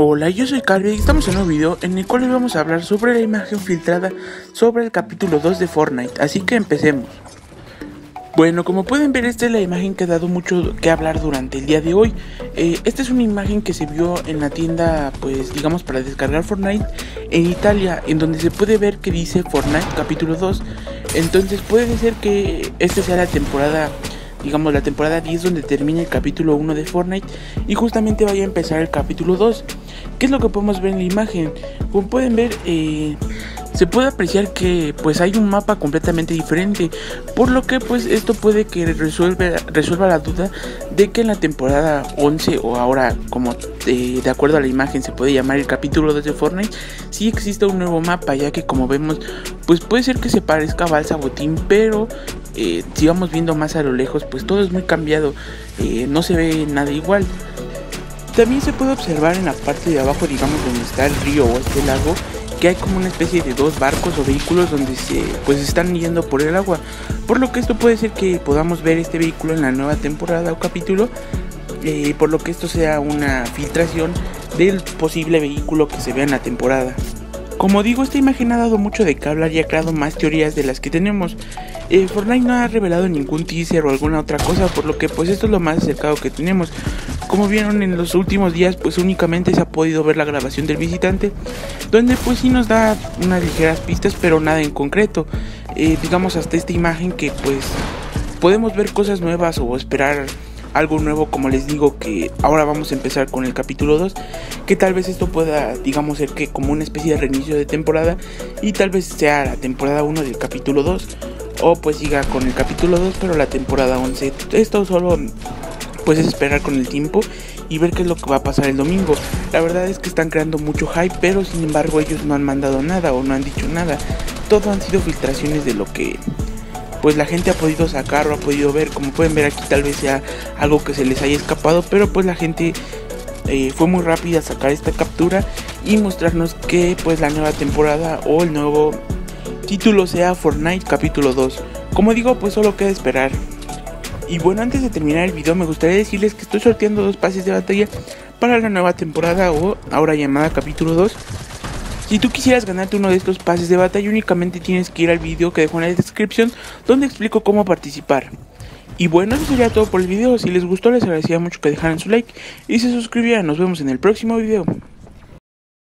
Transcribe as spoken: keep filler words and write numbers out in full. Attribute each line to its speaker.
Speaker 1: Hola, yo soy Calvi y estamos en un nuevo video en el cual hoy vamos a hablar sobre la imagen filtrada sobre el capítulo dos de Fortnite, así que empecemos. Bueno, como pueden ver, esta es la imagen que ha dado mucho que hablar durante el día de hoy. Eh, esta es una imagen que se vio en la tienda, pues digamos para descargar Fortnite en Italia, en donde se puede ver que dice Fortnite capítulo dos. Entonces puede ser que esta sea la temporada, digamos la temporada diez, donde termina el capítulo uno de Fortnite y justamente vaya a empezar el capítulo dos. ¿Qué es lo que podemos ver en la imagen? Como pueden ver, eh, se puede apreciar que pues hay un mapa completamente diferente, por lo que pues esto puede que resuelva, resuelva la duda de que en la temporada once, o ahora como eh, de acuerdo a la imagen se puede llamar el capítulo dos de Fortnite, sí existe un nuevo mapa, ya que como vemos pues puede ser que se parezca a Balsa Botín, pero eh, si vamos viendo más a lo lejos pues todo es muy cambiado, eh, no se ve nada igual. También se puede observar en la parte de abajo, digamos donde está el río o este lago, que hay como una especie de dos barcos o vehículos donde se pues están yendo por el agua, por lo que esto puede ser que podamos ver este vehículo en la nueva temporada o capítulo, eh, por lo que esto sea una filtración del posible vehículo que se vea en la temporada. Como digo, esta imagen ha dado mucho de qué hablar y ha creado más teorías de las que tenemos. Eh, Fortnite no ha revelado ningún teaser o alguna otra cosa, por lo que pues esto es lo más acercado que tenemos. Como vieron en los últimos días, pues únicamente se ha podido ver la grabación del visitante, donde pues sí nos da unas ligeras pistas, pero nada en concreto. Eh, digamos hasta esta imagen que pues podemos ver cosas nuevas o esperar algo nuevo, como les digo, que ahora vamos a empezar con el capítulo dos, que tal vez esto pueda, digamos, ser que como una especie de reinicio de temporada, y tal vez sea la temporada uno del capítulo dos, o pues siga con el capítulo dos pero la temporada once. Esto solo pues es esperar con el tiempo y ver qué es lo que va a pasar el domingo. La verdad es que están creando mucho hype, pero sin embargo ellos no han mandado nada o no han dicho nada. Todo han sido filtraciones de lo que pues la gente ha podido sacar o ha podido ver. Como pueden ver aquí, tal vez sea algo que se les haya escapado, pero pues la gente eh, fue muy rápida a sacar esta captura y mostrarnos que pues la nueva temporada o el nuevo título sea Fortnite capítulo dos. Como digo, pues solo queda esperar. Y bueno, antes de terminar el video me gustaría decirles que estoy sorteando dos pases de batalla para la nueva temporada, o ahora llamada capítulo dos. Si tú quisieras ganarte uno de estos pases de batalla, únicamente tienes que ir al video que dejo en la descripción, donde explico cómo participar. Y bueno, eso sería todo por el video. Si les gustó, les agradecería mucho que dejaran su like y se suscribieran. Nos vemos en el próximo video.